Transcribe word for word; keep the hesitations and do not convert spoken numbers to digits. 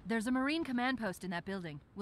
There's a Marine command post in that building.